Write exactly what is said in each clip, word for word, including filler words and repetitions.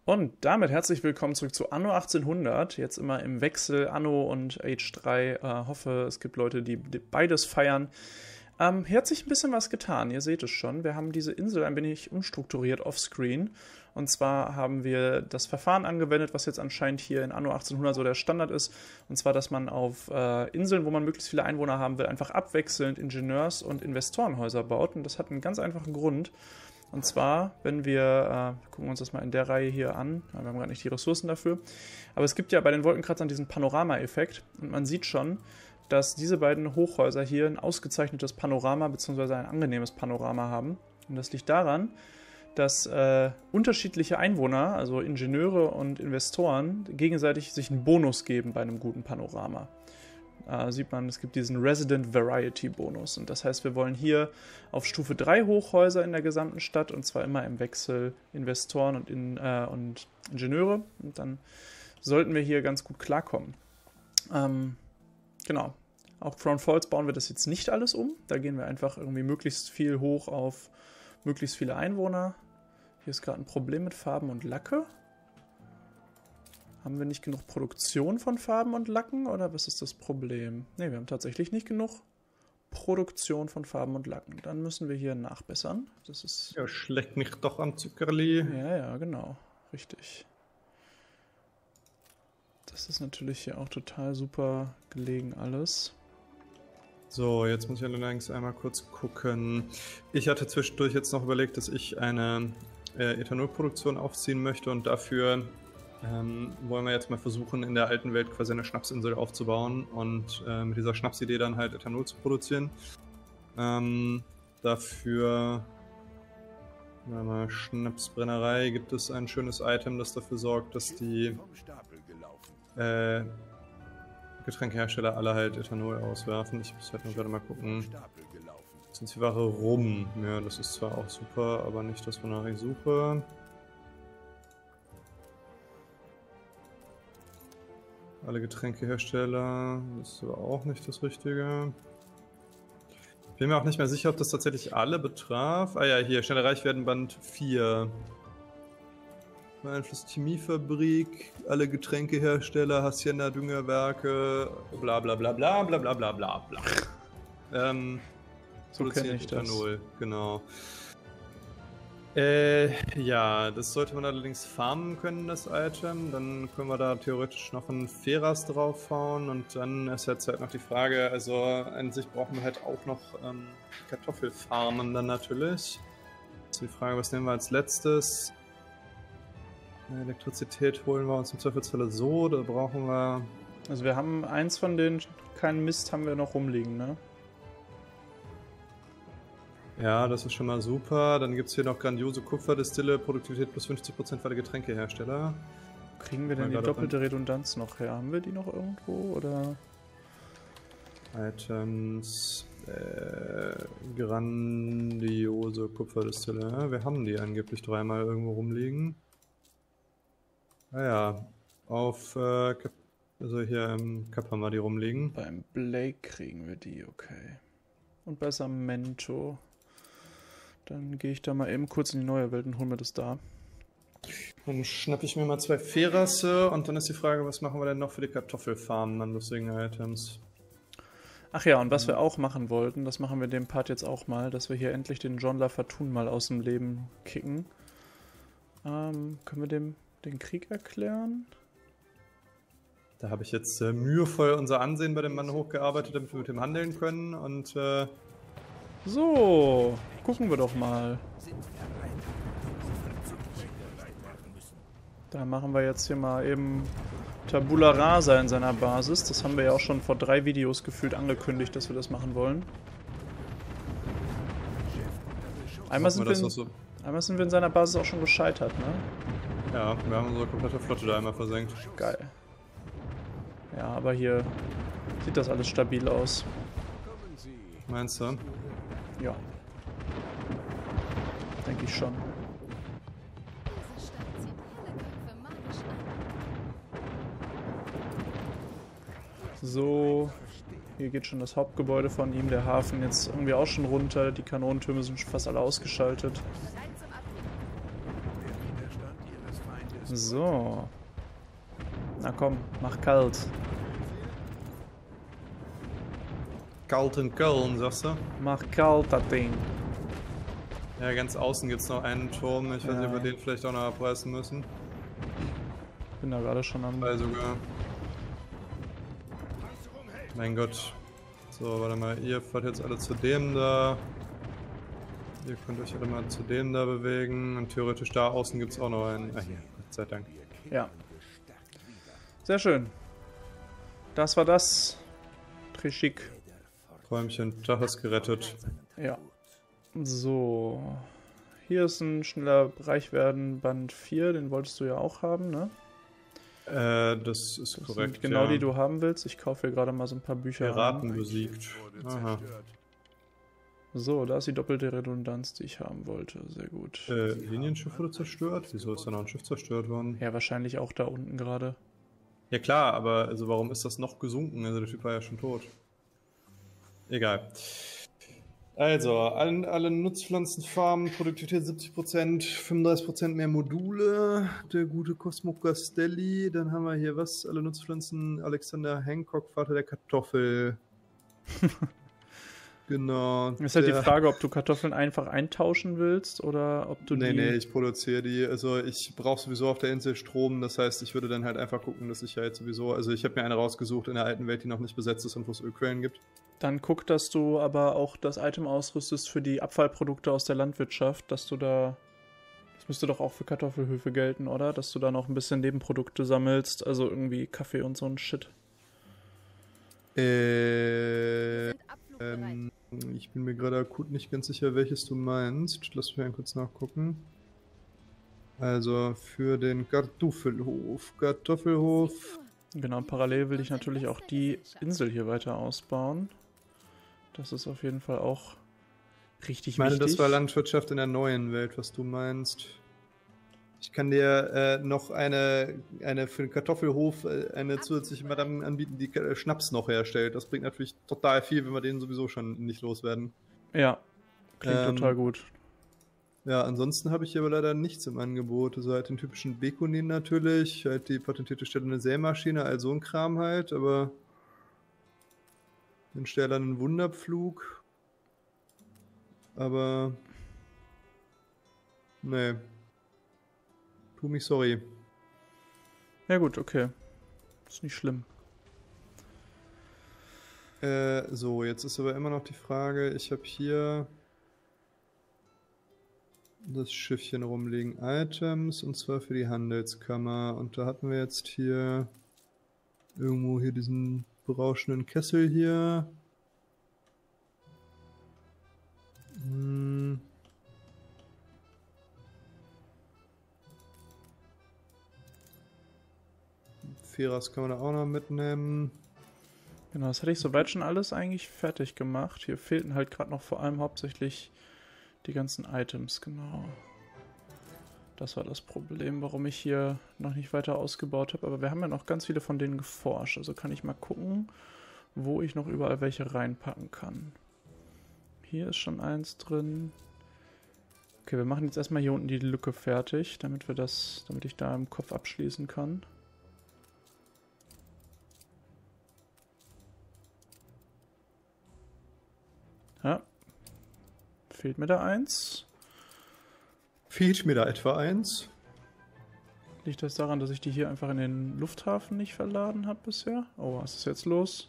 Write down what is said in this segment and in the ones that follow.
Und damit herzlich willkommen zurück zu Anno achtzehnhundert. Jetzt immer im Wechsel Anno und Age drei. Äh, hoffe, es gibt Leute, die, die beides feiern. Ähm, hier hat sich ein bisschen was getan, ihr seht es schon. Wir haben diese Insel ein wenig umstrukturiert offscreen. Und zwar haben wir das Verfahren angewendet, was jetzt anscheinend hier in Anno achtzehnhundert so der Standard ist. Und zwar, dass man auf äh, Inseln, wo man möglichst viele Einwohner haben will, einfach abwechselnd Ingenieurs- und Investorenhäuser baut. Und das hat einen ganz einfachen Grund. Und zwar, wenn wir, äh, gucken uns das mal in der Reihe hier an, wir haben gar nicht die Ressourcen dafür, aber es gibt ja bei den Wolkenkratzern diesen Panorama-Effekt und man sieht schon, dass diese beiden Hochhäuser hier ein ausgezeichnetes Panorama bzw. ein angenehmes Panorama haben. Und das liegt daran, dass äh, unterschiedliche Einwohner, also Ingenieure und Investoren, gegenseitig sich einen Bonus geben bei einem guten Panorama. Uh, sieht man, es gibt diesen Resident Variety Bonus. Und das heißt, wir wollen hier auf Stufe drei Hochhäuser in der gesamten Stadt und zwar immer im Wechsel Investoren und, in, äh, und Ingenieure. Und dann sollten wir hier ganz gut klarkommen. Ähm, genau. Auch Crown Falls bauen wir das jetzt nicht alles um. Da gehen wir einfach irgendwie möglichst viel hoch auf möglichst viele Einwohner. Hier ist gerade ein Problem mit Farben und Lacke. Haben wir nicht genug Produktion von Farben und Lacken oder was ist das Problem? Ne, wir haben tatsächlich nicht genug Produktion von Farben und Lacken. Dann müssen wir hier nachbessern. Das ist ja, schlägt mich doch am Zuckerli. Ja, ja, genau. Richtig. Das ist natürlich hier auch total super gelegen alles. So, jetzt muss ich allerdings einmal kurz gucken. Ich hatte zwischendurch jetzt noch überlegt, dass ich eine äh, Ethanolproduktion aufziehen möchte und dafür Ähm, wollen wir jetzt mal versuchen, in der alten Welt quasi eine Schnapsinsel aufzubauen und äh, mit dieser Schnapsidee dann halt Ethanol zu produzieren. Ähm, dafür, mal Schnapsbrennerei, gibt es ein schönes Item, das dafür sorgt, dass die äh, Getränkehersteller alle halt Ethanol auswerfen. Ich muss halt nur gerade mal gucken. Sind die Ware rum? Ja, das ist zwar auch super, aber nicht das, wonach ich suche. Alle Getränkehersteller, das ist aber auch nicht das Richtige. Ich bin mir auch nicht mehr sicher, ob das tatsächlich alle betraf. Ah ja, hier, schneller reich werden, Band vier. Einfluss Chemiefabrik, alle Getränkehersteller, Hacienda Düngerwerke, bla bla bla bla bla bla bla bla bla. Ähm, so kenne ich Ethanol, das. Genau. Äh, ja, das sollte man allerdings farmen können, das Item. Dann können wir da theoretisch noch einen Feras draufhauen und dann ist jetzt halt noch die Frage, also an sich brauchen wir halt auch noch ähm, Kartoffelfarmen dann natürlich. Jetzt die Frage, was nehmen wir als letztes? Elektrizität holen wir uns im Zweifelsfalle so, da brauchen wir... Also wir haben eins von den, keinen Mist haben wir noch rumliegen, ne? Ja, das ist schon mal super. Dann gibt es hier noch grandiose Kupferdestille, Produktivität plus fünfzig Prozent für die Getränkehersteller. Kriegen wir denn die doppelte Redundanz noch her? Haben wir die noch irgendwo, oder? Items, äh, grandiose Kupferdestille. Ja, wir haben die angeblich dreimal irgendwo rumliegen. Naja, auf, äh, also hier im Cup haben wir die rumliegen. Beim Blake kriegen wir die, okay. Und bei Samento. Dann gehe ich da mal eben kurz in die neue Welt und hole mir das da. Dann schnappe ich mir mal zwei Ferasse und dann ist die Frage, was machen wir denn noch für die Kartoffelfarmen an lustigen Items? Ach ja, und was wir auch machen wollten, das machen wir dem Part jetzt auch mal, dass wir hier endlich den John Lafatun mal aus dem Leben kicken. Ähm, können wir dem den Krieg erklären? Da habe ich jetzt äh, mühevoll unser Ansehen bei dem Mann hochgearbeitet, damit wir mit ihm handeln können und äh so, gucken wir doch mal. Da machen wir jetzt hier mal eben Tabula Rasa in seiner Basis. Das haben wir ja auch schon vor drei Videos gefühlt angekündigt, dass wir das machen wollen. Einmal sind, wir in, so? einmal sind wir in seiner Basis auch schon gescheitert, ne? Ja, wir haben unsere komplette Flotte da einmal versenkt. Geil. Ja, aber hier sieht das alles stabil aus. Meinst du? Ja. Denke ich schon. So, hier geht schon das Hauptgebäude von ihm, der Hafen jetzt irgendwie auch schon runter, die Kanonentürme sind schon fast alle ausgeschaltet. So. Na komm, mach kalt. Kalt in Köln, sagst du? Mach kalt, das Ding. Ja, ganz außen gibt es noch einen Turm. Ich weiß Ja. nicht, ob wir den vielleicht auch noch abreißen müssen. Bin da gerade schon am... Weil sogar. Mein Gott. So, warte mal. Ihr fahrt jetzt alle zu dem da. Ihr könnt euch alle mal zu dem da bewegen. Und theoretisch da außen gibt es auch noch einen. Ah, hier. Gott sei Dank. Ja. Sehr schön. Das war das. Trischik. Träumchen, Tag ist gerettet. Ja. So. Hier ist ein schneller Bereich werden, Band vier, den wolltest du ja auch haben, ne? Äh, das ist Das korrekt. sind genau ja. die du haben willst. Ich kaufe hier gerade mal so ein paar Bücher Piraten rein. besiegt. Aha. So, da ist die doppelte Redundanz, die ich haben wollte. Sehr gut. Äh, Linienschiff wurde zerstört? Wieso ist da noch ein Schiff zerstört worden? Ja, wahrscheinlich auch da unten gerade. Ja klar, aber also warum ist das noch gesunken? Also der Typ war ja schon tot. Egal. Also, alle, alle Nutzpflanzenfarmen, Produktivität siebzig Prozent, fünfunddreißig Prozent mehr Module, der gute Cosmo Castelli, dann haben wir hier was, alle Nutzpflanzen, Alexander Hancock, Vater der Kartoffel. Genau. Ist halt der, die Frage, ob du Kartoffeln einfach eintauschen willst oder ob du Nee, die... nee, ich produziere die. Also ich brauche sowieso auf der Insel Strom, das heißt, ich würde dann halt einfach gucken, dass ich ja jetzt sowieso, also ich habe mir eine rausgesucht in der alten Welt, die noch nicht besetzt ist und wo es Ölquellen gibt. Dann guck, dass du aber auch das Item ausrüstest für die Abfallprodukte aus der Landwirtschaft, dass du da... Das müsste doch auch für Kartoffelhöfe gelten, oder? Dass du da noch ein bisschen Nebenprodukte sammelst, also irgendwie Kaffee und so ein Shit. Äh, ähm, ich bin mir gerade akut nicht ganz sicher, welches du meinst. Lass mich mal kurz nachgucken. Also für den Kartoffelhof. Kartoffelhof. Genau, parallel will ich natürlich auch die Insel hier weiter ausbauen. Das ist auf jeden Fall auch richtig Ich meine, wichtig. das war Landwirtschaft in der neuen Welt, was du meinst. Ich kann dir äh, noch eine, eine für den Kartoffelhof äh, eine zusätzliche Madame anbieten, die äh, Schnaps noch herstellt. Das bringt natürlich total viel, wenn wir den sowieso schon nicht loswerden. Ja, klingt Ähm, total gut. Ja, ansonsten habe ich hier aber leider nichts im Angebot. Also halt den typischen Bekunin natürlich, halt die patentierte stellende Sämaschine, all so ein Kram halt, aber den stählernen Wunderpflug. Aber nee. Tu mich sorry. Ja gut, okay. Ist nicht schlimm. Äh, so, jetzt ist aber immer noch die Frage, ich habe hier das Schiffchen rumliegen. Items, und zwar für die Handelskammer. Und da hatten wir jetzt hier irgendwo hier diesen berauschenden Kessel hier. Hm. Feras kann man da auch noch mitnehmen. Genau, das hatte ich soweit schon alles eigentlich fertig gemacht. Hier fehlten halt gerade noch vor allem hauptsächlich die ganzen Items, genau. Das war das Problem, warum ich hier noch nicht weiter ausgebaut habe. Aber wir haben ja noch ganz viele von denen geforscht. Also kann ich mal gucken, wo ich noch überall welche reinpacken kann. Hier ist schon eins drin. Okay, wir machen jetzt erstmal hier unten die Lücke fertig, damit wir das, damit ich da im Kopf abschließen kann. Ja. Fehlt mir da eins? Fehlt mir da etwa eins? Liegt das daran, dass ich die hier einfach in den Lufthafen nicht verladen habe bisher? Oh, was ist jetzt los?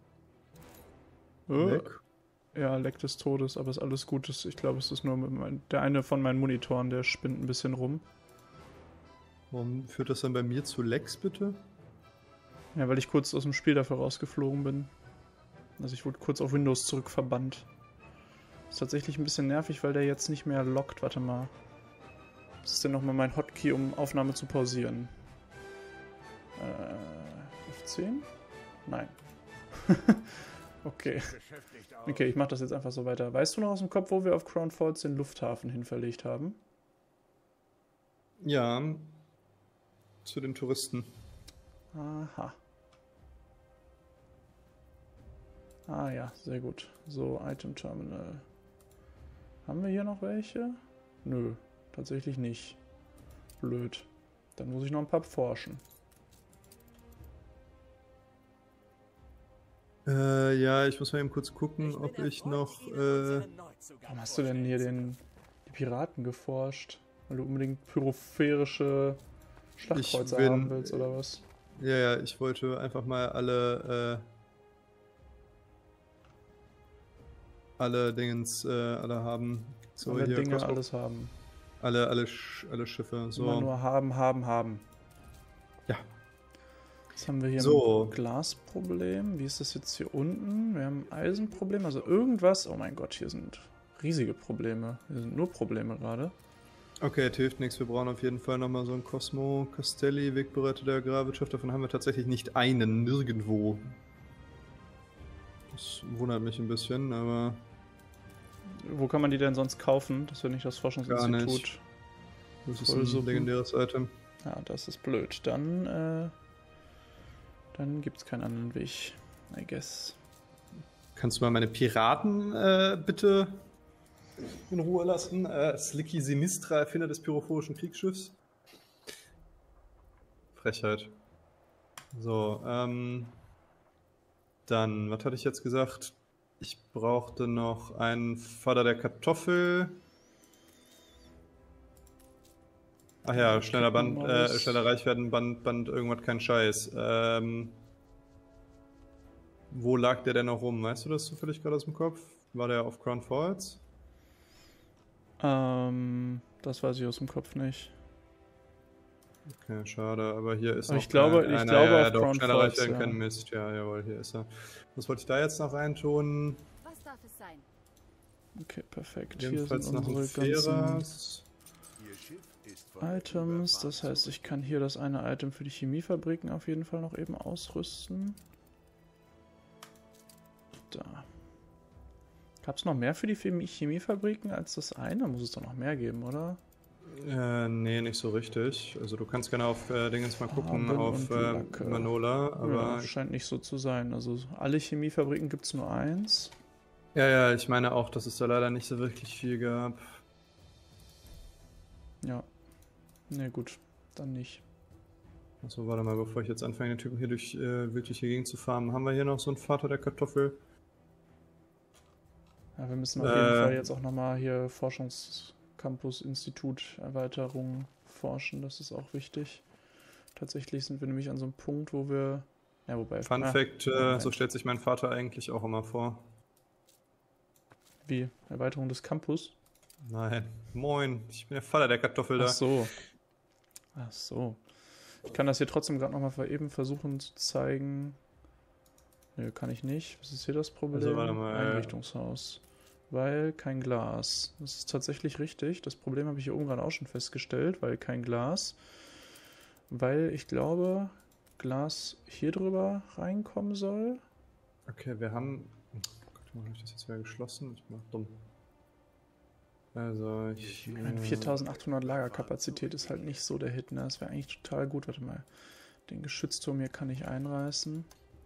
Oh. Leck. Ja, Leck des Todes, aber ist alles Gutes. Ich glaube, es ist nur mein, der eine von meinen Monitoren, der spinnt ein bisschen rum. Warum führt das dann bei mir zu Lecks, bitte? Ja, weil ich kurz aus dem Spiel dafür rausgeflogen bin. Also ich wurde kurz auf Windows zurückverbannt. Ist tatsächlich ein bisschen nervig, weil der jetzt nicht mehr lockt. Warte mal. Was ist denn nochmal mein Hotkey, um Aufnahme zu pausieren? Äh, F zehn? Nein. Okay. Okay, ich mach das jetzt einfach so weiter. Weißt du noch aus dem Kopf, wo wir auf Crown Falls den Lufthafen hin verlegt haben? Ja. Zu den Touristen. Aha. Ah ja, sehr gut. So, Item Terminal. Haben wir hier noch welche? Nö, tatsächlich nicht. Blöd. Dann muss ich noch ein paar forschen. Äh, ja, ich muss mal eben kurz gucken, ob ich noch... Äh, Warum hast du denn hier den, die Piraten geforscht? Weil du unbedingt pyropherische Schlachtkreuzer bin, haben willst, oder was? Ja, ja, ich wollte einfach mal alle... Äh, alle Dingens, äh, alle haben. So, alle hier Dinge, Crossbow. alles haben. Alle, alle, Sch alle Schiffe. So. Immer nur haben, haben, haben. Ja. Jetzt haben wir hier so. ein Glasproblem. Wie ist das jetzt hier unten? Wir haben ein Eisenproblem, also irgendwas. Oh mein Gott, hier sind riesige Probleme. Hier sind nur Probleme gerade. Okay, das hilft nichts. Wir brauchen auf jeden Fall nochmal so ein Cosmo Castelli, Wegbereiter der Agrarwirtschaft. Davon haben wir tatsächlich nicht einen, nirgendwo. Das wundert mich ein bisschen, aber... Wo kann man die denn sonst kaufen? Das wäre nicht das Forschungsinstitut. Gar nicht. Das ist ein Vollsuppen. legendäres Item. Ja, das ist blöd. Dann, äh, dann gibt es keinen anderen Weg, I guess. Kannst du mal meine Piraten äh, bitte in Ruhe lassen? Äh, Slicky Sinistra, Erfinder des pyrophorischen Kriegsschiffs. Frechheit. So, ähm... Dann, was hatte ich jetzt gesagt? Ich brauchte noch einen Vater der Kartoffel. Ach ja, schneller Band, äh, schneller Reichwerden, Band, Band, irgendwas, kein Scheiß. Ähm, wo lag der denn noch rum? Weißt du das zufällig gerade aus dem Kopf? War der auf Crown Falls? Ähm, das weiß ich aus dem Kopf nicht. Okay, schade, aber hier ist aber noch ich glaube, eine, ich glaube ja, ja, auf doch, Crown schneller Falls, Reichwerden, ja. kein Mist. Ja, jawohl, hier ist er. Was wollte ich da jetzt noch reintun? Was darf es sein? Okay, perfekt. Jedenfalls hier sind noch ein unsere ganzen Feras. Items. Das heißt, ich kann hier das eine Item für die Chemiefabriken auf jeden Fall noch eben ausrüsten. Da. Gab es noch mehr für die Chemie Chemiefabriken als das eine? Muss es doch noch mehr geben, oder? Äh, nee, nicht so richtig. Also du kannst gerne auf äh, Dingens mal gucken, Haben auf und äh, Lacke. Manola, aber... Ja, scheint nicht so zu sein. Also alle Chemiefabriken gibt es nur eins. Ja, ja, ich meine auch, dass es da leider nicht so wirklich viel gab. Ja. Ne, gut. Dann nicht. Achso, warte mal, bevor ich jetzt anfange, den Typen hier durch äh, wirkliche Gegend zu farmen, haben wir hier noch so einen Vater der Kartoffel? Ja, wir müssen auf Äh. jeden Fall jetzt auch nochmal hier Forschungscampus, Institut, Erweiterung forschen. Das ist auch wichtig. Tatsächlich sind wir nämlich an so einem Punkt, wo wir... Ja, wobei... Fun ah, Fact, äh, Moment. so stellt sich mein Vater eigentlich auch immer vor. Wie? Erweiterung des Campus? Nein, moin, ich bin der Vater der Kartoffel da. Ach so. Ach so. Ich kann das hier trotzdem gerade nochmal eben versuchen zu zeigen. Nö, kann ich nicht. Was ist hier das Problem? Also, warte mal. Einrichtungshaus. Weil kein Glas. Das ist tatsächlich richtig. Das Problem habe ich hier oben gerade auch schon festgestellt, weil kein Glas. Weil ich glaube, Glas hier drüber reinkommen soll. Okay, wir haben... Oh Gott, warum habe ich das jetzt wieder geschlossen? Ich bin auch dumm. Also, ich... Ich meine, viertausendachthundert Lagerkapazität ist halt nicht so der Hit, ne? Das wäre eigentlich total gut. Warte mal. Den Geschützturm hier kann ich einreißen.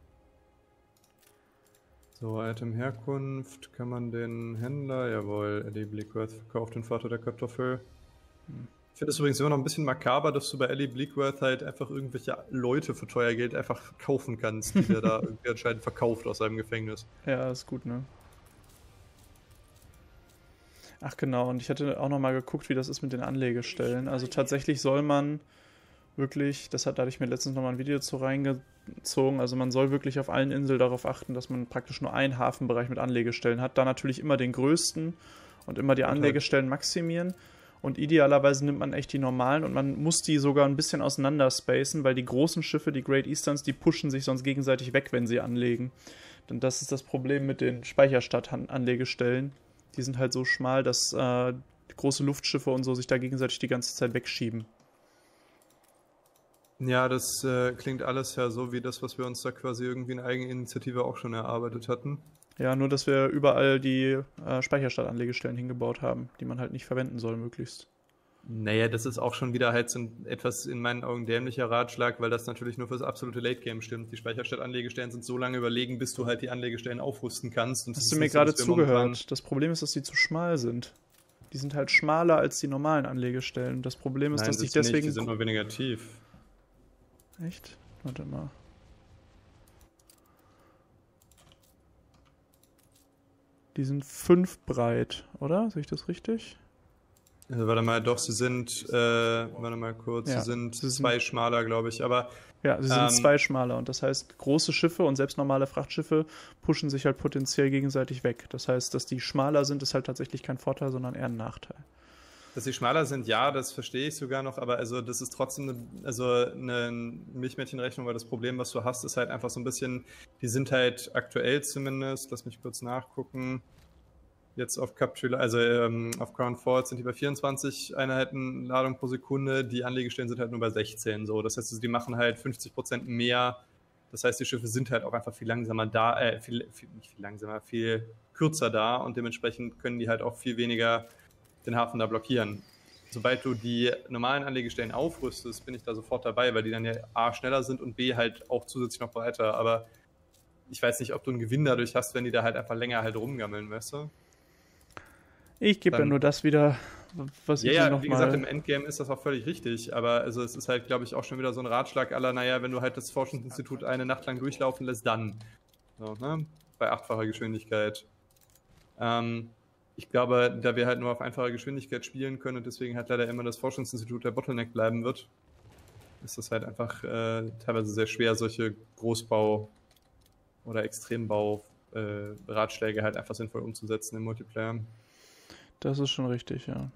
So, Item Herkunft, kann man den Händler, jawohl, Ellie Bleakworth verkauft den Vater der Kartoffel. Hm. Ich finde es übrigens immer noch ein bisschen makaber, dass du bei Ellie Bleakworth halt einfach irgendwelche Leute für teuer Geld einfach kaufen kannst, die der da irgendwie anscheinend verkauft aus seinem Gefängnis. Ja, ist gut, ne? Ach genau, und ich hatte auch nochmal geguckt, wie das ist mit den Anlegestellen. Also tatsächlich soll man wirklich, das hat, da hatte ich mir letztens nochmal ein Video zu reingezogen, also man soll wirklich auf allen Inseln darauf achten, dass man praktisch nur einen Hafenbereich mit Anlegestellen hat. Da natürlich immer den größten und immer die Anlegestellen maximieren. Und idealerweise nimmt man echt die normalen und man muss die sogar ein bisschen auseinander spacen, weil die großen Schiffe, die Great Easterns, die pushen sich sonst gegenseitig weg, wenn sie anlegen. Denn das ist das Problem mit den Speicherstadt-Anlegestellen. Die sind halt so schmal, dass äh, große Luftschiffe und so sich da gegenseitig die ganze Zeit wegschieben. Ja, das äh, klingt alles ja so wie das, was wir uns da quasi irgendwie in Eigeninitiative auch schon erarbeitet hatten. Ja, nur dass wir überall die äh, Speicherstadt-Anlegestellen hingebaut haben, die man halt nicht verwenden soll, möglichst. Naja, das ist auch schon wieder halt so ein etwas in meinen Augen dämlicher Ratschlag, weil das natürlich nur fürs absolute Late-Game stimmt. Die Speicherstadt-Anlegestellen sind so lange überlegen, bis du halt die Anlegestellen aufrüsten kannst. Und Hast du mir gerade zugehört? Das Problem ist, dass die zu schmal sind. Die sind halt schmaler als die normalen Anlegestellen. Das Problem ist, Nein, dass sind ich sie deswegen... nicht, die sind nur weniger tief. Echt? Warte mal. Die sind fünf breit, oder? Sehe ich das richtig? Also warte mal, doch, sie sind, äh, warte mal kurz, Ja, sie sind sie sind- zwei schmaler, glaube ich, aber Ja, sie sind Ähm, zwei schmaler und das heißt, große Schiffe und selbst normale Frachtschiffe pushen sich halt potenziell gegenseitig weg. Das heißt, dass die schmaler sind, ist halt tatsächlich kein Vorteil, sondern eher ein Nachteil. dass sie schmaler sind, ja, das verstehe ich sogar noch, aber also das ist trotzdem eine, also eine Milchmädchenrechnung, weil das Problem, was du hast, ist halt einfach so ein bisschen, die sind halt aktuell zumindest, lass mich kurz nachgucken, jetzt auf Captula, also ähm, auf Crown Fort sind die bei vierundzwanzig Einheiten Ladung pro Sekunde, die Anlegestellen sind halt nur bei sechzehn, so, das heißt, also, die machen halt fünfzig Prozent mehr, das heißt, die Schiffe sind halt auch einfach viel langsamer da, äh, viel, viel, nicht viel langsamer, viel kürzer da und dementsprechend können die halt auch viel weniger den Hafen da blockieren. Sobald du die normalen Anlegestellen aufrüstest, bin ich da sofort dabei, weil die dann ja A, schneller sind und B, halt auch zusätzlich noch breiter. Aber ich weiß nicht, ob du einen Gewinn dadurch hast, wenn die da halt einfach länger halt rumgammeln, weißt du? Ich gebe ja Dann- nur das wieder, was Ja, ich ja, noch wie mal... gesagt, im Endgame ist das auch völlig richtig. Aber also es ist halt, glaube ich, auch schon wieder so ein Ratschlag aller, naja, wenn du halt das Forschungsinstitut eine Nacht lang durchlaufen lässt, dann. So, ne? Bei achtfacher Geschwindigkeit. Ähm, ich glaube, da wir halt nur auf einfacher Geschwindigkeit spielen können und deswegen halt leider immer das Forschungsinstitut der Bottleneck bleiben wird, ist das halt einfach äh, teilweise sehr schwer, solche Großbau- oder Extrembau-Ratschläge äh, halt einfach sinnvoll umzusetzen im Multiplayer. Das ist schon richtig, ja.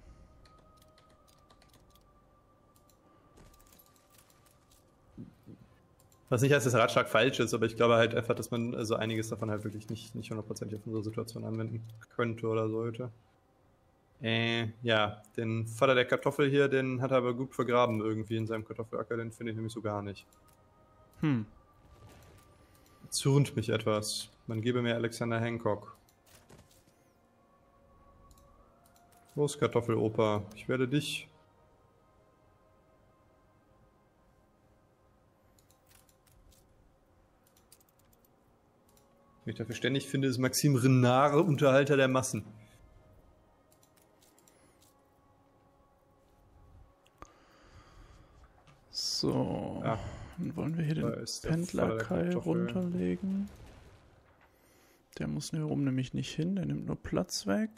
Was nicht heißt, dass der Ratschlag falsch ist, aber ich glaube halt einfach, dass man also einiges davon halt wirklich nicht, nicht hundertprozentig auf unsere Situation anwenden könnte oder sollte. Äh, ja, den Vater der Kartoffel hier, den hat er aber gut vergraben irgendwie in seinem Kartoffelacker, den finde ich nämlich so gar nicht. Hm. Zürnt mich etwas. Man gebe mir Alexander Hancock. Los, Kartoffeloper, ich werde dich. Wenn ich dafür ständig finde, ist Maxim Renard Unterhalter der Massen. So, Ja, dann wollen wir hier da den ist der Vater der Pendlerkai Kartoffel. runterlegen. Der muss hier oben nämlich nicht hin, der nimmt nur Platz weg.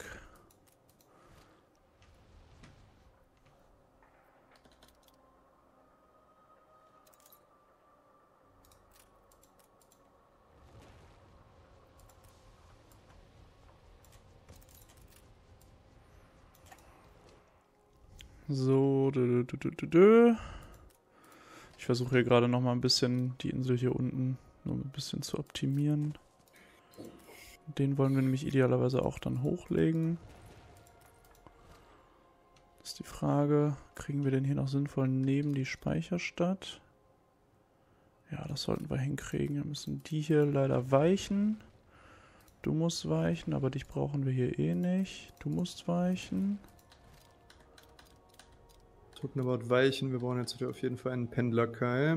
So, dö, dö, dö, dö, dö. Ich versuche hier gerade noch mal ein bisschen die Insel hier unten nur ein bisschen zu optimieren. Den wollen wir nämlich idealerweise auch dann hochlegen. Das ist die Frage, kriegen wir den hier noch sinnvoll neben die Speicherstadt? Ja, das sollten wir hinkriegen. Wir müssen die hier leider weichen. Du musst weichen, aber dich brauchen wir hier eh nicht. Du musst weichen. Talking about Weichen, wir brauchen jetzt auf jeden Fall einen Pendlerkai.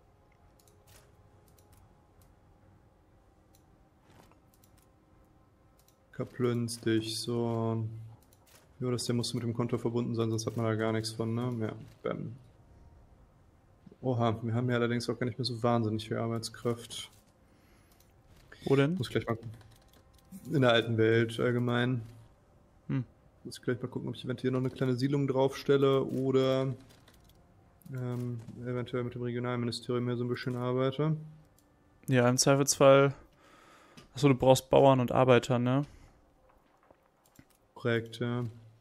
Kaplünz dich, so. Ja, das der muss mit dem Konto verbunden sein, sonst hat man da gar nichts von, ne? Ja, bam. Oha, wir haben ja allerdings auch gar nicht mehr so wahnsinnig viel Arbeitskraft. Wo denn? Muss gleich mal in der alten Welt allgemein. Hm. Muss ich gleich mal gucken, ob ich eventuell noch eine kleine Siedlung draufstelle oder ähm, eventuell mit dem Regionalministerium hier so ein bisschen arbeite. Ja, im Zweifelsfall. Achso, du brauchst Bauern und Arbeiter, ne? Korrekt, ja.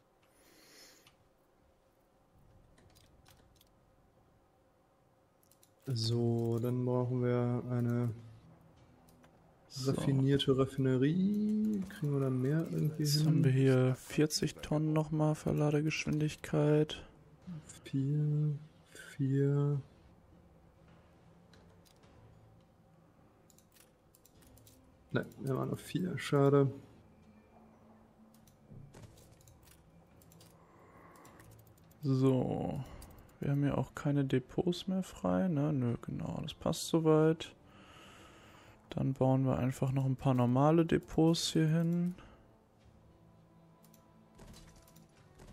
So, dann brauchen wir eine So. raffinierte Raffinerie. Kriegen wir da mehr irgendwie Jetzt hin? haben wir hier vierzig Tonnen nochmal Verladegeschwindigkeit. Vier, vier. Nein, wir waren auf vier, schade. So. Wir haben ja auch keine Depots mehr frei, ne? Nö, genau, das passt soweit. Dann bauen wir einfach noch ein paar normale Depots hier hin.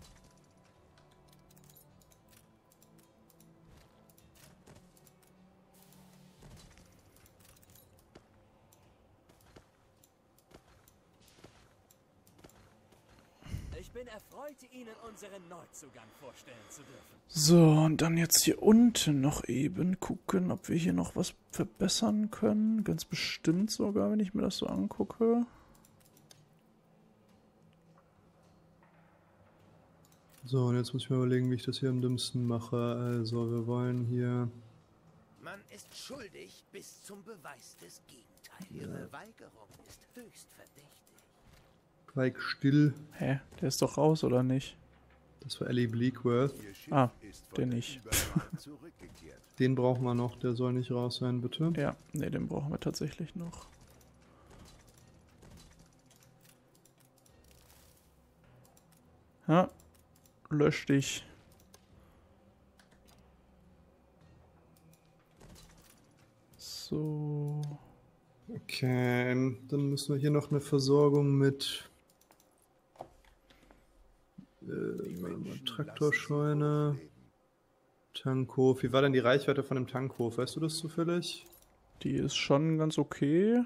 bin erfreut, Ihnen unseren Neuzugang vorstellen zu dürfen. So, und dann jetzt hier unten noch eben gucken, ob wir hier noch was verbessern können. Ganz bestimmt sogar, wenn ich mir das so angucke. So, und jetzt muss ich mir überlegen, wie ich das hier am dümmsten mache. Also, wir wollen hier... Man ist schuldig bis zum Beweis des Gegenteils. Ihre Weigerung ist höchst verdächtig. Schweig still. Hä? Der ist doch raus, oder nicht? Das war Ellie Bleakworth. Ah, der nicht. Den brauchen wir noch, der soll nicht raus sein, bitte. Ja, ne, den brauchen wir tatsächlich noch. Ja, lösch dich. So. Okay, dann müssen wir hier noch eine Versorgung mit äh, Traktorscheune, Tankhof. Wie war denn die Reichweite von dem Tankhof? Weißt du das zufällig? Die ist schon ganz okay.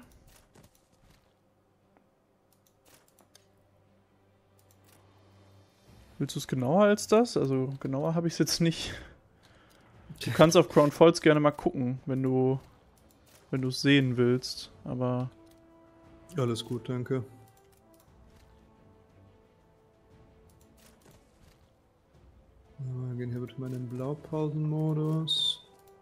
Willst du es genauer als das? Also genauer habe ich es jetzt nicht. Du kannst auf Crown Falls gerne mal gucken, wenn du wenn du es sehen willst, aber... Alles gut, danke. Wir gehen hier bitte mal in den Blaupausenmodus.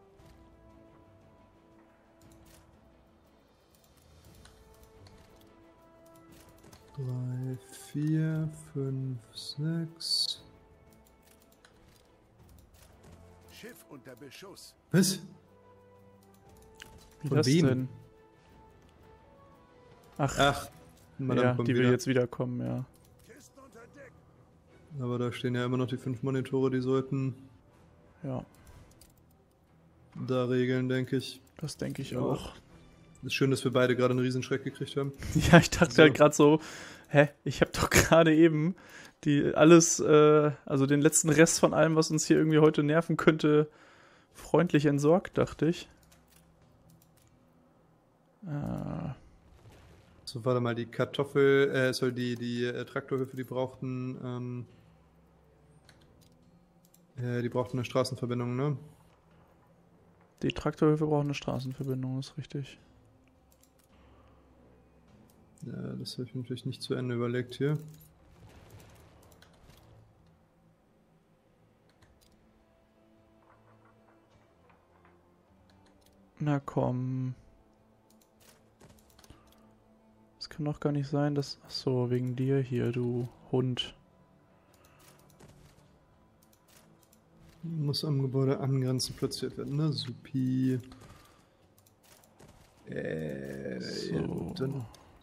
Drei, vier, fünf, sechs. Schiff unter Beschuss. Was? Wie Von das wem? denn? Ach, Ach, Madame ja, kommt die will wieder. jetzt wiederkommen, ja. Kisten unter Deck. Aber da stehen ja immer noch die fünf Monitore, die sollten Ja, da regeln, denke ich. das denke ich Ja. auch. Ist schön, dass wir beide gerade einen Riesenschreck gekriegt haben. Ja, ich dachte So. halt gerade so, hä, ich habe doch gerade eben die alles, äh, also den letzten Rest von allem, was uns hier irgendwie heute nerven könnte, freundlich entsorgt, dachte ich. Äh, So, warte mal, die Kartoffel, äh, soll die, die äh, Traktorhöfe, die brauchten, ähm, äh, die brauchten eine Straßenverbindung, ne? die Traktorhöfe brauchen eine Straßenverbindung, ist richtig. Ja, das habe ich mir natürlich nicht zu Ende überlegt hier. Na komm. Das kann doch gar nicht sein, dass... Achso, wegen dir hier, du Hund. Muss am Gebäude angrenzend platziert werden, ne? Supi. Äh, ja, So. dann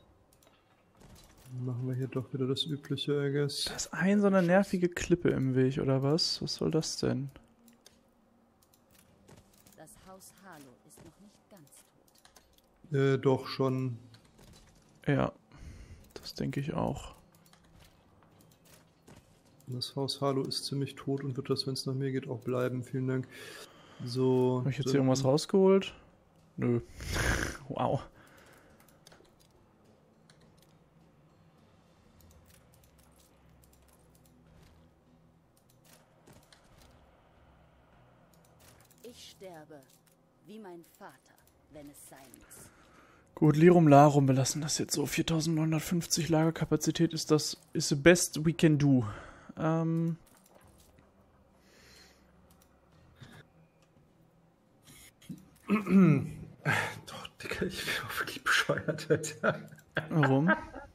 machen wir hier doch wieder das Übliche, I guess. Da ist ein so eine nervige Klippe im Weg, oder was? Was soll das denn? Das Haus Harlow ist noch nicht ganz tot. Äh, doch schon. Ja, das denke ich auch. Das Haus Harlow ist ziemlich tot und wird das, wenn es nach mir geht, auch bleiben. Vielen Dank. So. Habe ich jetzt dann- hier irgendwas rausgeholt? Nö. Wow. Ich sterbe, wie mein Vater, wenn es sein muss. Gut, Lirum Larum, wir lassen das jetzt so. viertausendneunhundertfünfzig Lagerkapazität ist das, is the best we can do. Ähm, Doch, Digga, ich bin auch wirklich bescheuert, Alter. warum?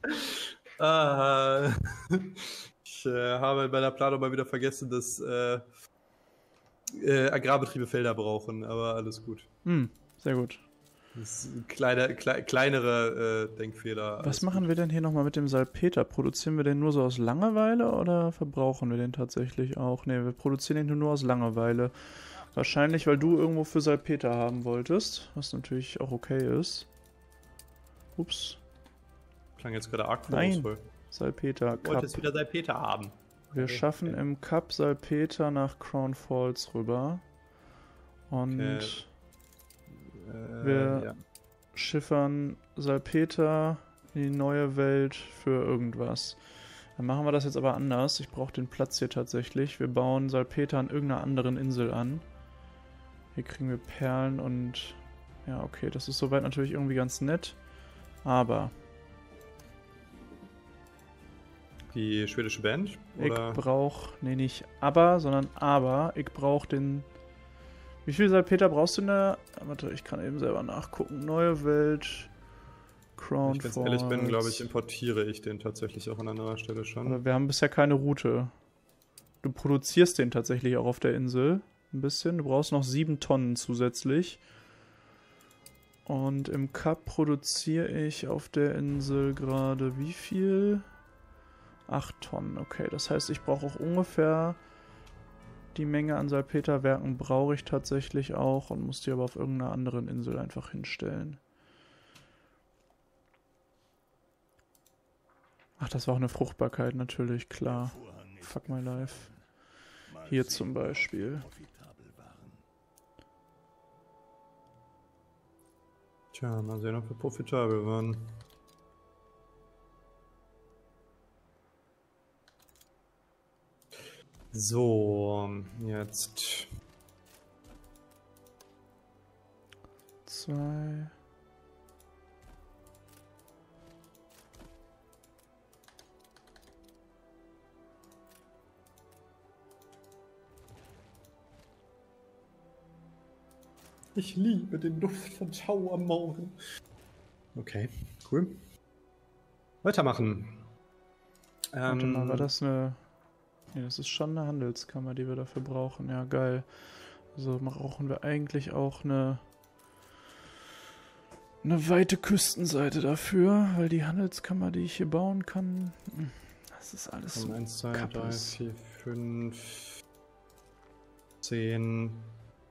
Ah, ich äh, habe bei der Planung mal wieder vergessen, dass äh, äh, Agrarbetriebe Felder brauchen, aber alles gut. Hm, sehr gut. Das ist ein kleiner, klei kleinere äh, Denkfehler. Was alles machen gut. wir denn hier nochmal mit dem Salpeter? Produzieren wir den nur so aus Langeweile oder verbrauchen wir den tatsächlich auch? Ne, wir produzieren den nur aus Langeweile. Wahrscheinlich, weil du irgendwo für Salpeter haben wolltest, was natürlich auch okay ist. Ups, Klang jetzt gerade arg Nein. vorwurfsvoll. Salpeter Ich wollte Cup. jetzt wieder Salpeter haben. Wir Okay. schaffen im Cup Salpeter nach Crown Falls rüber. Und Okay. Äh, Wir- ja. schiffern Salpeter in die neue Welt für irgendwas. Dann machen wir das jetzt aber anders. Ich brauche den Platz hier tatsächlich. Wir bauen Salpeter an irgendeiner anderen Insel an. Hier kriegen wir Perlen und... Ja, okay, das ist soweit natürlich irgendwie ganz nett. Aber... Die schwedische Band? Oder? Ich brauche... Nee, nicht aber, sondern aber. Ich brauche den... Wie viel Salpeter brauchst du in der... Warte, ich kann eben selber nachgucken. Neue Welt... Crown Wenn ich ganz ehrlich bin, glaube ich, importiere ich den tatsächlich auch an anderer Stelle schon. Aber wir haben bisher keine Route. Du produzierst den tatsächlich auch auf der Insel. Ein bisschen. Du brauchst noch sieben Tonnen zusätzlich. Und im Cup produziere ich auf der Insel gerade wie viel? acht Tonnen. Okay, das heißt, ich brauche auch ungefähr die Menge an Salpeterwerken brauche ich tatsächlich auch und muss die aber auf irgendeiner anderen Insel einfach hinstellen. Ach, das war auch eine Fruchtbarkeit, natürlich, klar. Fuck my life. Hier zum Beispiel. Tja, mal sehen, ob wir profitabel waren. So, jetzt. Zwei. Ich liebe den Duft von Tau am Morgen. Okay, cool. Weitermachen. Warte Ähm, mal, war das eine... Ne, das ist schon eine Handelskammer, die wir dafür brauchen. Ja, geil. Also brauchen wir eigentlich auch eine... eine weite Küstenseite dafür, weil die Handelskammer, die ich hier bauen kann... Das ist alles so eins, zwei, drei, Kappes. vier, fünf, zehn...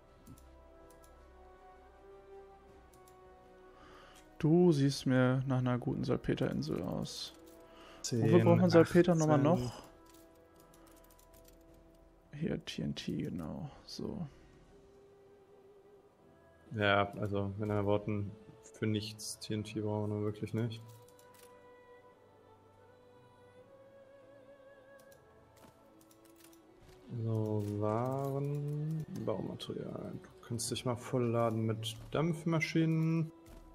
Du siehst mir nach einer guten Salpeterinsel aus. zehn, Wofür braucht man Salpeter nochmal achtzehn. noch? Hier, T N T, genau. So. Ja, also mit anderen Worten, für nichts T N T brauchen wir wirklich nicht. So, Waren, Baumaterial. Du kannst dich mal vollladen mit Dampfmaschinen.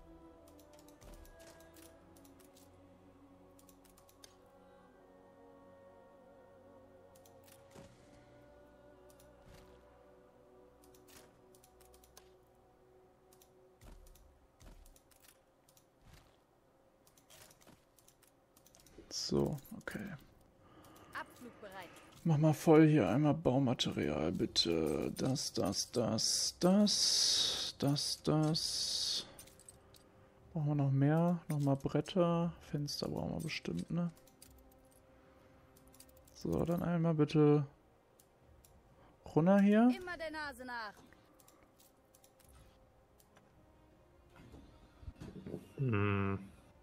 So, okay. Abflugbereit. Mach mal voll hier einmal Baumaterial, bitte. Das, das, das, das, das, das. Brauchen wir noch mehr? Nochmal Bretter. Fenster brauchen wir bestimmt, ne? So, dann einmal bitte runter hier. Immer der Nase nach. Hm.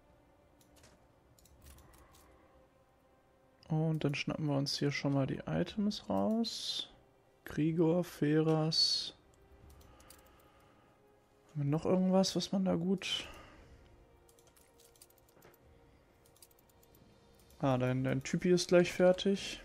Und dann schnappen wir uns hier schon mal die Items raus. Grigor, Feras. Haben wir noch irgendwas, was man da gut... Ah, dein, dein Typi ist gleich fertig.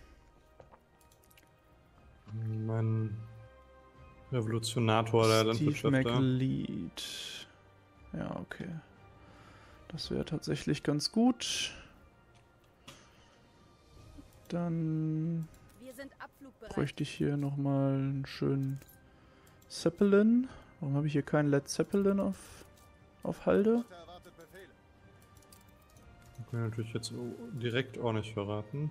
Mein Revolutionator, der Steve Landwirtschafter. McLeod. Ja, okay. Das wäre tatsächlich ganz gut. Dann Wir sind abflugbereit. bräuchte ich hier nochmal einen schönen Zeppelin. Warum habe ich hier keinen Led Zeppelin auf, auf Halde? Das kann ich natürlich jetzt direkt auch nicht verraten.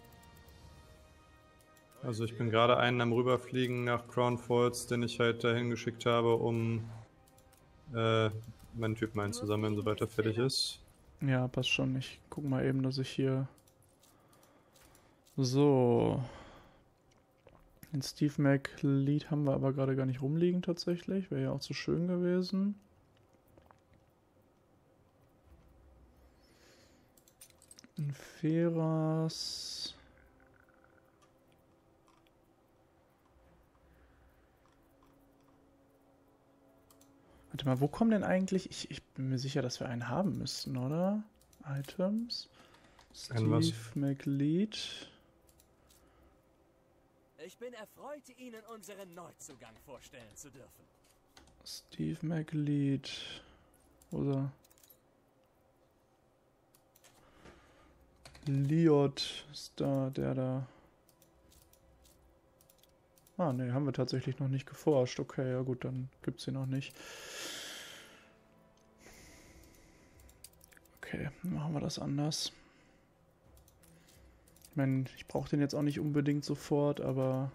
Also ich bin gerade einen am Rüberfliegen nach Crown Falls, den ich halt dahin geschickt habe, um äh, meinen Typen einzusammeln, sobald er fertig ist. Ja, passt schon. Ich guck mal eben, dass ich hier... So. Den Steve McLeod haben wir aber gerade gar nicht rumliegen tatsächlich. Wäre ja auch zu schön gewesen. Ein Feras. Warte mal, wo kommen denn eigentlich... Ich, ich bin mir sicher, dass wir einen haben müssten, oder? Items. Ein was? Steve McLeod. Ich bin erfreut, Ihnen unseren Neuzugang vorstellen zu dürfen. Steve McLeod. Wo ist er? Liot ist da, der da. Ah, ne, haben wir tatsächlich noch nicht geforscht. Okay, ja gut, dann gibt's sie noch nicht. Okay, dann machen wir das anders. Ich meine, ich brauche den jetzt auch nicht unbedingt sofort, aber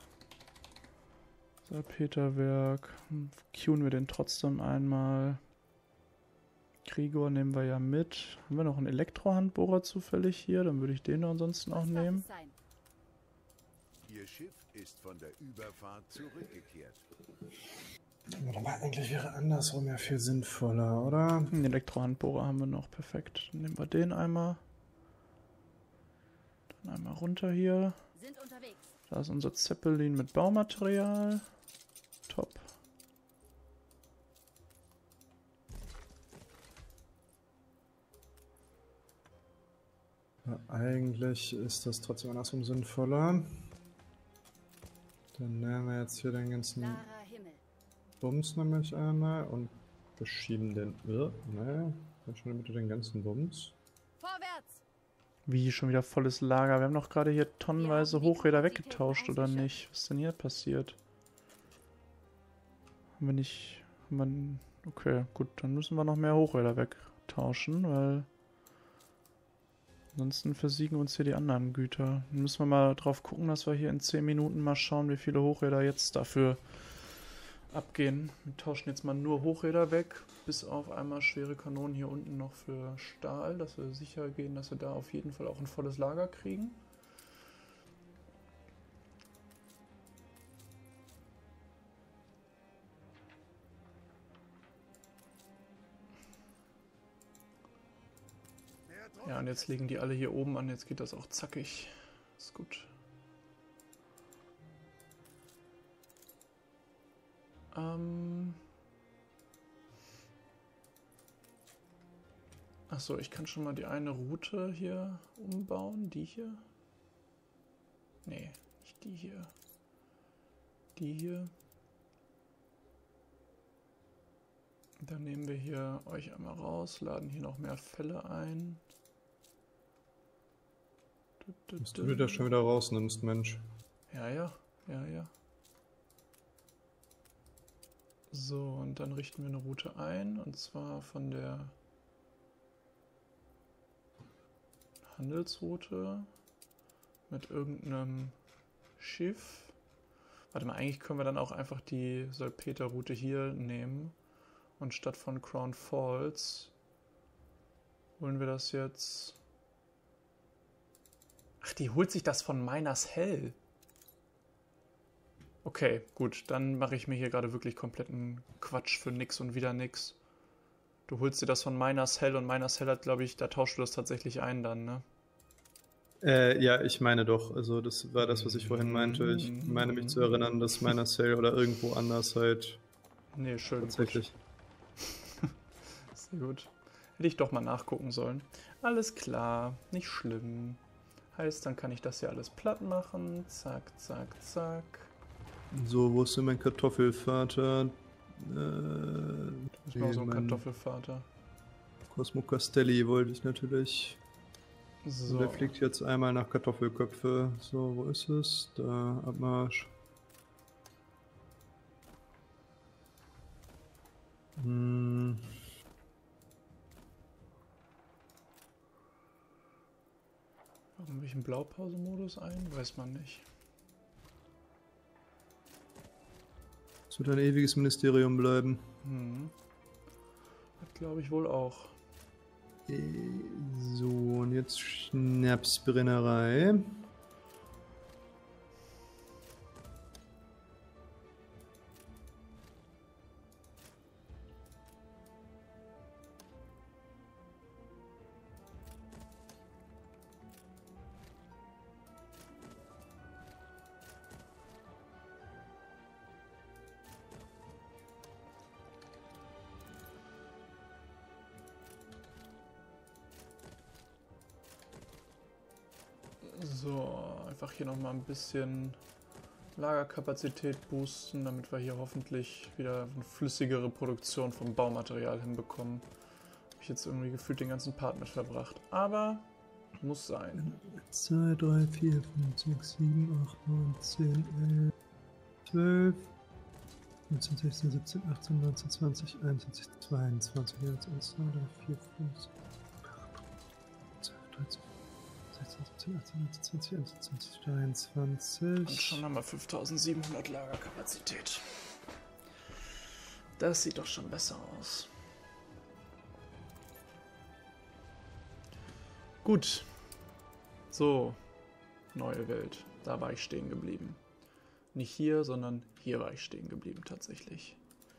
Salpeterwerk, queuen wir den trotzdem einmal. Grigor nehmen wir ja mit. Haben wir noch einen Elektrohandbohrer zufällig hier? Dann würde ich den ansonsten auch Was darf nehmen. es sein? Ihr Schiff ist von der Überfahrt zurückgekehrt. Aber eigentlich wäre andersrum ja viel sinnvoller, oder? Den Elektrohandbohrer haben wir noch. Perfekt. Dann nehmen wir den einmal. Dann einmal runter hier. Sind unterwegs. Da ist unser Zeppelin mit Baumaterial. Top. Ja, eigentlich ist das trotzdem andersrum sinnvoller. Dann nehmen wir jetzt hier den ganzen Klarer Himmel. Bums nämlich einmal und beschieben den. Äh, ne, dann schon bitte den ganzen Bums. Vorwärts! Wie, schon wieder volles Lager. Wir haben doch gerade hier tonnenweise Ja, die Hochräder Kapazitäten weggetauscht, oder ausgeschöpft. nicht? Was ist denn hier passiert? Haben wir nicht... Haben wir, okay, gut, dann müssen wir noch mehr Hochräder wegtauschen, weil... Ansonsten versiegen uns hier die anderen Güter. Dann müssen wir mal drauf gucken, dass wir hier in zehn Minuten mal schauen, wie viele Hochräder jetzt dafür abgehen. Wir tauschen jetzt mal nur Hochräder weg, bis auf einmal schwere Kanonen hier unten noch für Stahl, dass wir sicher gehen, dass wir da auf jeden Fall auch ein volles Lager kriegen. Ja, und jetzt legen die alle hier oben an, jetzt geht das auch zackig. Ist gut. Ähm... Achso, ich kann schon mal die eine Route hier umbauen. Die hier? Nee, nicht die hier. Die hier. Dann nehmen wir hier euch einmal raus, laden hier noch mehr Fälle ein. Dass du dir das schon wieder rausnimmst, Mensch. Ja, ja, ja, ja. So, und dann richten wir eine Route ein, und zwar von der Handelsroute mit irgendeinem Schiff. Warte mal, eigentlich können wir dann auch einfach die Salpeterroute hier nehmen. Und statt von Crown Falls holen wir das jetzt... Ach, die holt sich das von Miners Hell. Okay, gut, dann mache ich mir hier gerade wirklich kompletten Quatsch für nix und wieder nix. Du holst dir das von Miners Hell und Miners Hell hat, glaube ich, da tauschst du das tatsächlich ein dann, ne? Äh, ja, ich meine doch. Also das war das, was ich vorhin meinte. Ich meine mich zu erinnern, dass meiner Sale oder irgendwo anders halt Nee, schön. tatsächlich. Gut. Sehr gut. Hätte ich doch mal nachgucken sollen. Alles klar, nicht schlimm. Heißt, dann kann ich das hier alles platt machen. Zack, zack, zack. So, wo ist denn mein Kartoffelvater? Äh, Ich brauche so einen mein Kartoffelvater. Cosmo Castelli wollte ich natürlich. So. So. Der fliegt jetzt einmal nach Kartoffelköpfe. So, wo ist es? Da, Abmarsch. Hm. Warum will ich einen Blaupause-Modus ein? Weiß man nicht. Es wird ein ewiges Ministerium bleiben. Hm. Das glaube ich wohl auch. Äh, So, und jetzt Schnapsbrennerei. So, einfach hier nochmal ein bisschen Lagerkapazität boosten, damit wir hier hoffentlich wieder eine flüssigere Produktion vom Baumaterial hinbekommen. Habe ich jetzt irgendwie gefühlt den ganzen Part mit verbracht. Aber muss sein. zwei, drei, vier, fünf, sechs, sieben, acht, neun, zehn, elf, zwölf, fünfzehn, sechzehn, siebzehn, achtzehn, neunzehn, zwanzig, einundzwanzig, zweiundzwanzig, eins, zwei, drei, vier, fünf, sechs, zwölf, dreizehn, sechzehn, siebzehn, achtzehn, neunzehn, zwanzig, einundzwanzig, dreiundzwanzig. Und schon haben wir fünftausendsiebenhundert Lagerkapazität. Das sieht doch schon besser aus. Gut. So. Neue Welt. Da war ich stehen geblieben. Nicht hier, sondern hier war ich stehen geblieben tatsächlich.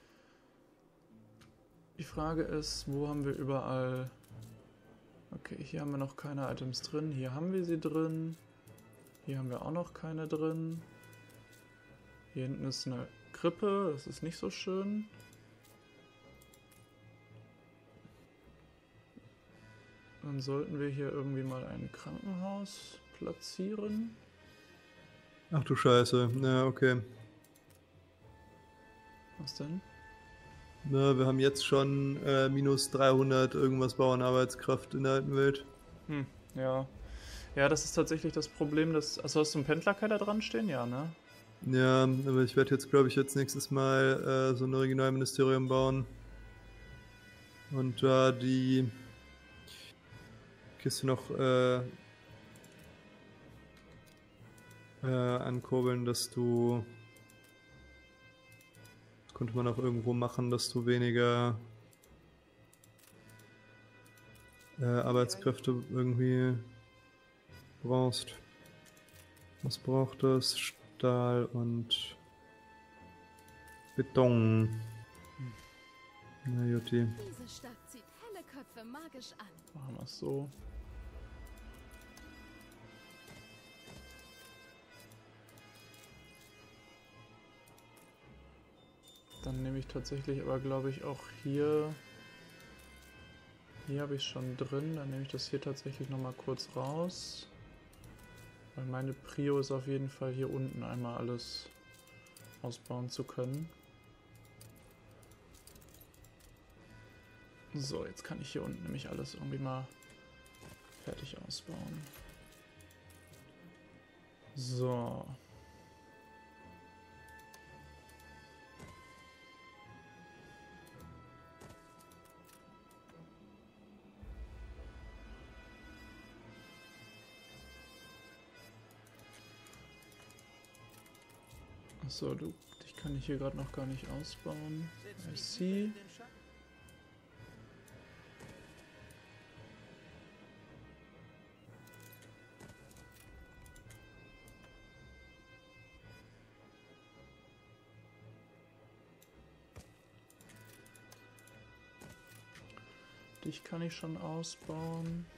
Die Frage ist, wo haben wir überall... Okay, hier haben wir noch keine Items drin. Hier haben wir sie drin. Hier haben wir auch noch keine drin. Hier hinten ist eine Krippe. Das ist nicht so schön. Dann sollten wir hier irgendwie mal ein Krankenhaus platzieren. Ach du Scheiße. Ja, okay. Was denn? Na, wir haben jetzt schon äh, minus dreihundert irgendwas Bauernarbeitskraft in der alten Welt. Hm, ja. Ja, das ist tatsächlich das Problem, dass... Achso, hast du einen Pendlerkeller dran stehen? Ja, ne? Ja, aber ich werde jetzt, glaube ich, jetzt nächstes Mal äh, so ein Regionalministerium bauen. Und da äh, die Kiste noch äh, äh, ankurbeln, dass du... Das konnte man auch irgendwo machen, dass du weniger äh, Arbeitskräfte irgendwie brauchst. Was braucht das? Stahl und Beton. Na Jutti. Diese Stadt zieht helle Köpfe magisch an. Machen wir es so. Dann nehme ich tatsächlich aber, glaube ich, auch hier... Hier habe ich schon drin. Dann nehme ich das hier tatsächlich nochmal kurz raus. Weil meine Prio ist auf jeden Fall hier unten einmal alles ausbauen zu können. So, jetzt kann ich hier unten nämlich alles irgendwie mal fertig ausbauen. So. Achso, du, dich kann ich hier gerade noch gar nicht ausbauen. I see. Dich kann ich schon ausbauen.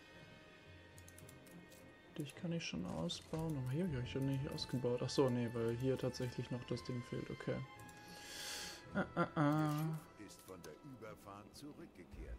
Dich kann ich schon ausbauen, aber hier habe ich schon nicht ausgebaut. Ach so, nee, weil hier tatsächlich noch das Ding fehlt. Okay. Ah, ah, ah. Ist von der Überfahrt zurückgekehrt.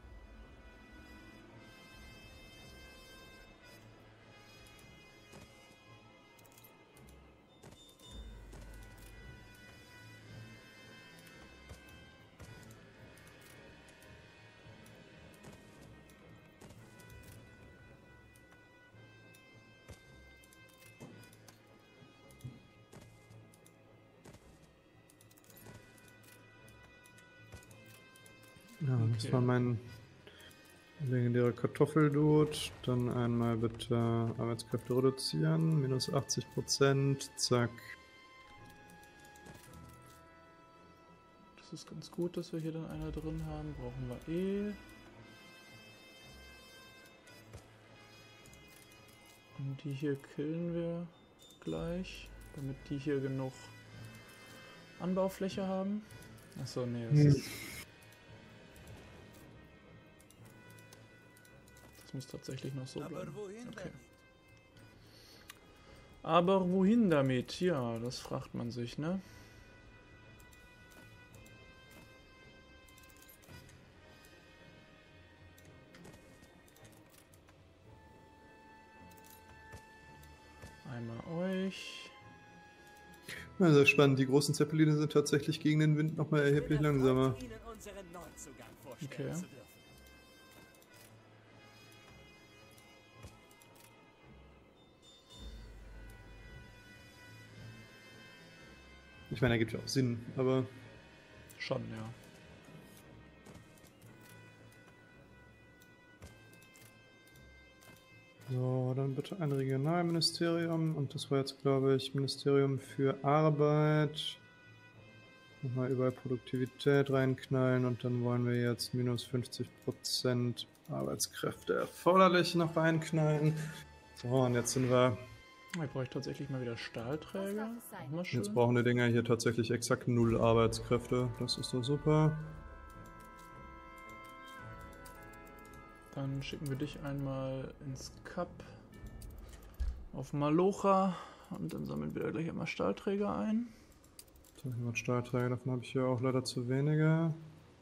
Ja, das Okay. war mein legendärer Kartoffeldude. Dann einmal bitte Arbeitskräfte reduzieren. Minus achtzig Prozent. Zack. Das ist ganz gut, dass wir hier dann eine drin haben. Brauchen wir eh. Und die hier killen wir gleich, damit die hier genug Anbaufläche haben. Achso, nee, das Hm. ist... Das muss tatsächlich noch so bleiben. Aber wohin Okay. damit? Aber wohin damit? Ja, das fragt man sich, ne? nicht. Also spannend, die großen Zeppeline sind tatsächlich gegen den Wind nochmal erheblich langsamer. Ihnen unseren Neuzugang vorstellen Okay. zu dürfen. Ich meine, ergibt ja auch Sinn, aber Schon, ja. so, dann bitte ein Regionalministerium und das war jetzt, glaube ich, Ministerium für Arbeit. Nochmal überall Produktivität reinknallen und dann wollen wir jetzt minus fünfzig Prozent Arbeitskräfte erforderlich noch reinknallen. So, und jetzt sind wir, Ich brauche tatsächlich mal wieder Stahlträger. Was darf es sein? Auch mal schön. jetzt brauchen die Dinger hier tatsächlich exakt null Arbeitskräfte. Das ist doch super. Dann schicken wir dich einmal ins Kap auf Malocha und dann sammeln wir da gleich einmal Stahlträger ein. So, hier wird Stahlträger, davon habe ich hier auch leider zu wenige.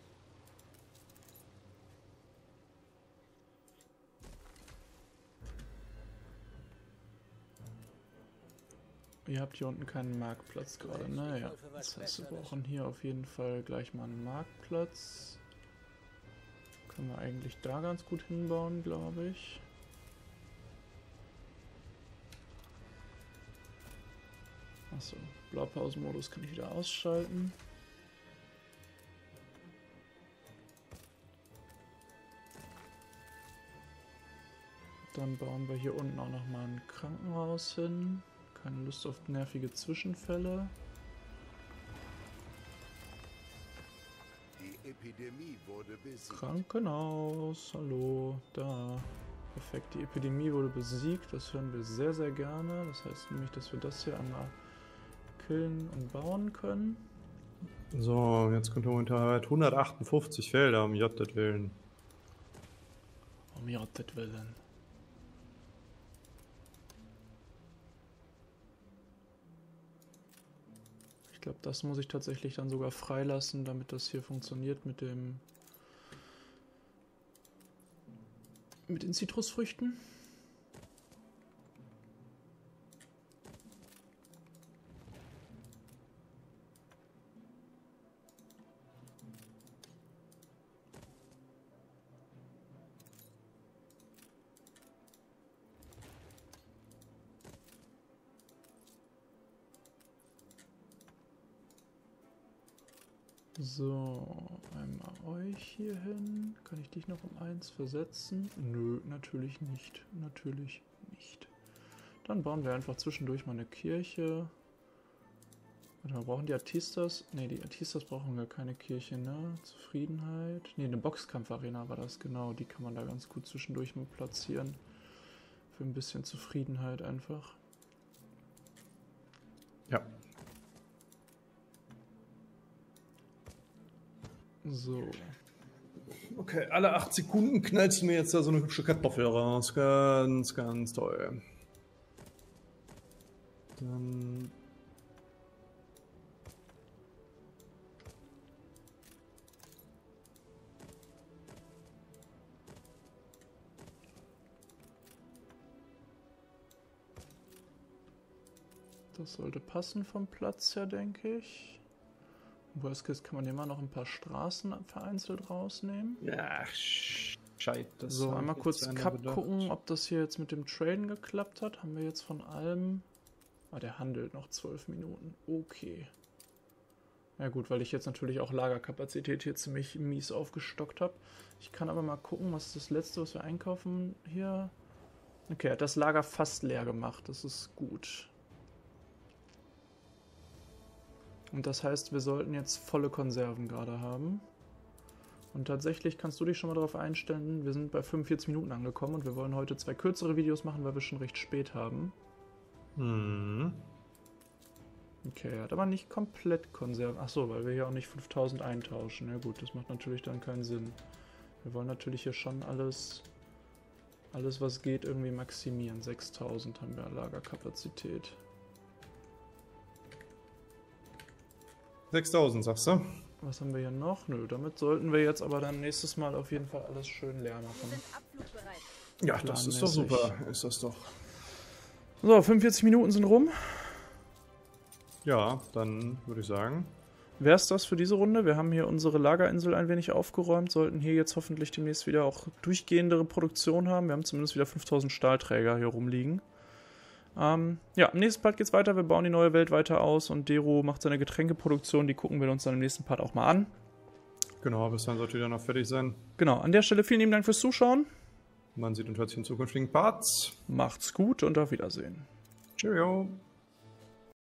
Ihr habt hier unten keinen Marktplatz gerade, naja. Das heißt, wir brauchen hier auf jeden Fall gleich mal einen Marktplatz. Können wir eigentlich da ganz gut hinbauen, glaube ich. Achso, Blaupausenmodus kann ich wieder ausschalten. Dann bauen wir hier unten auch nochmal ein Krankenhaus hin. Keine Lust auf nervige Zwischenfälle. Die Epidemie wurde besiegt. Krankenhaus, hallo, da. Perfekt, die Epidemie wurde besiegt, das hören wir sehr, sehr gerne. Das heißt nämlich, dass wir das hier einmal killen und bauen können. So, jetzt kommt momentan halt hundertachtundfünfzig Felder, um Gottes Willen. Um Gottes Willen. Ich glaube, das muss ich tatsächlich dann sogar freilassen, damit das hier funktioniert mit dem mit den Zitrusfrüchten. So, einmal euch hier hin. Kann ich dich noch um eins versetzen? Nö, natürlich nicht. Natürlich nicht. Dann bauen wir einfach zwischendurch mal eine Kirche. Warte mal, brauchen die Artistas? Ne, die Artistas brauchen gar keine Kirche, ne? Zufriedenheit. Ne, eine Boxkampfarena war das, genau. Die kann man da ganz gut zwischendurch mal platzieren. Für ein bisschen Zufriedenheit einfach. Ja. So. Okay, alle acht Sekunden knallst du mir jetzt da so eine hübsche Kartoffel raus. Ganz, ganz toll. Dann... Das sollte passen vom Platz her, denke ich. Im Worst Case kann man immer noch ein paar Straßen vereinzelt rausnehmen. Ja, Scheit. Das So, hab einmal ich kurz jetzt Cut bedacht. gucken, ob das hier jetzt mit dem Traden geklappt hat. Haben wir jetzt von allem... Ah, der handelt noch zwölf Minuten. Okay. Ja gut, weil ich jetzt natürlich auch Lagerkapazität hier ziemlich mies aufgestockt habe. Ich kann aber mal gucken, was ist das letzte, was wir einkaufen hier... Okay, er hat das Lager fast leer gemacht. Das ist gut. Und das heißt, wir sollten jetzt volle Konserven gerade haben. Und tatsächlich kannst du dich schon mal darauf einstellen, wir sind bei fünfundvierzig Minuten angekommen und wir wollen heute zwei kürzere Videos machen, weil wir schon recht spät haben. Hm. Okay, er hat aber nicht komplett Konserven. Achso, weil wir hier auch nicht fünftausend eintauschen. Ja gut, das macht natürlich dann keinen Sinn. Wir wollen natürlich hier schon alles, alles was geht, irgendwie maximieren. sechstausend haben wir Lagerkapazität. sechstausend, sagst du? Was haben wir hier noch? Nö, damit sollten wir jetzt aber dann nächstes Mal auf jeden Fall alles schön leer Wir machen. sind abflugbereit. Ja, das ist doch Planmäßig. super. Ist das doch. So, fünfundvierzig Minuten sind rum. Ja, dann würde ich sagen. Wäre es das für diese Runde? Wir haben hier unsere Lagerinsel ein wenig aufgeräumt, sollten hier jetzt hoffentlich demnächst wieder auch durchgehendere Produktion haben. Wir haben zumindest wieder fünftausend Stahlträger hier rumliegen. Ähm, ja, im nächsten Part geht's weiter. Wir bauen die neue Welt weiter aus und Dero macht seine Getränkeproduktion. Die gucken wir uns dann im nächsten Part auch mal an. Genau, bis dann sollte wieder noch fertig sein. Genau, an der Stelle vielen lieben Dank fürs Zuschauen. Man sieht und hört sich in zukünftigen Parts. Macht's gut und auf Wiedersehen. Cheerio.